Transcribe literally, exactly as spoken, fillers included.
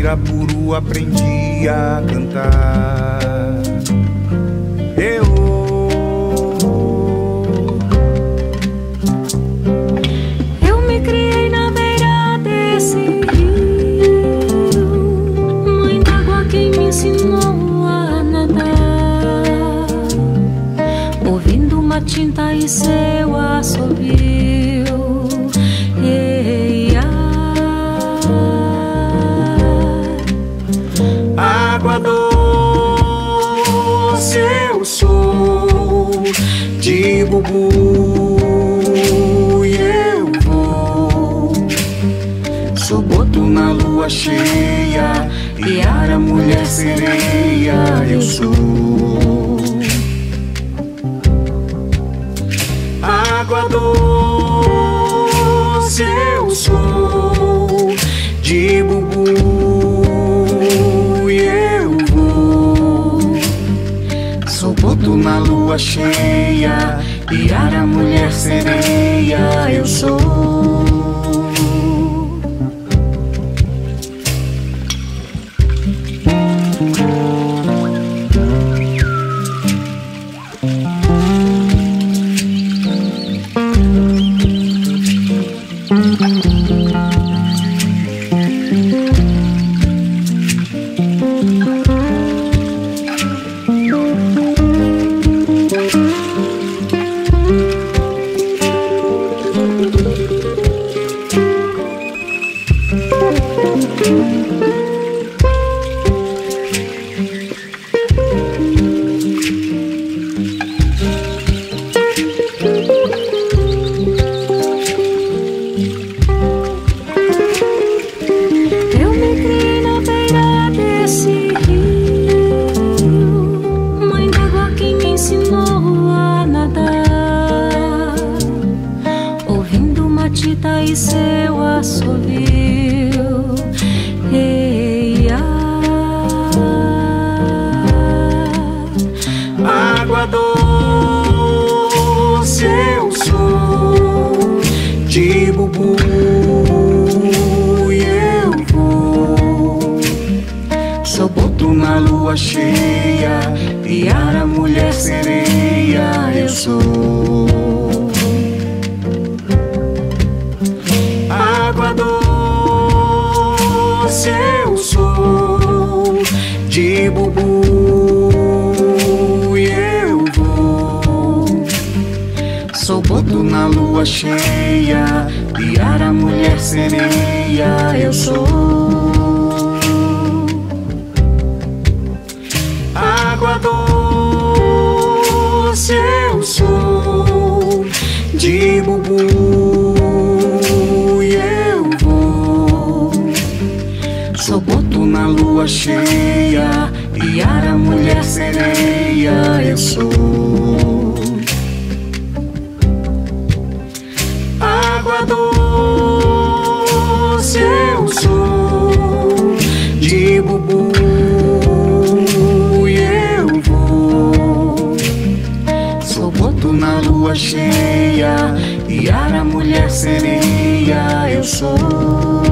Irapuru aprendi a cantar. Eu, eu me criei na beira desse rio, mãe d'água quem me ensinou a nadar, ouvindo uma tinta e seu assovio. Ei, água doce eu sou, de bubu e eu vou. Sou boto na lua cheia, Iara, mulher sereia eu sou. Água doce eu sou, de bubu na lua cheia, Iara, mulher sereia eu sou. E seu assovio. Ei, água doce eu sou, de bubu e eu vou. Sou boto na lua cheia, Iara, mulher sereia eu sou. Água doce eu sou, de bubu e eu vou. Sou boto na lua cheia, Iara, mulher sereia eu sou. Água doce eu sou, de bubu sou boto na lua cheia, Iara, mulher sereia eu sou. Água doce eu sou, de bubu e eu vou. Sou boto na lua cheia, Iara, mulher sereia eu sou.